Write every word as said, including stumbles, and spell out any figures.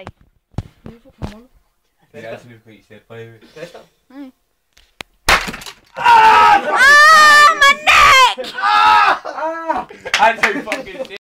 dig. Nu får kommer. Det er altid lidt pris, det er prøve. Kaster. Nej. Ah, my neck! Ah! Ej, det er fucking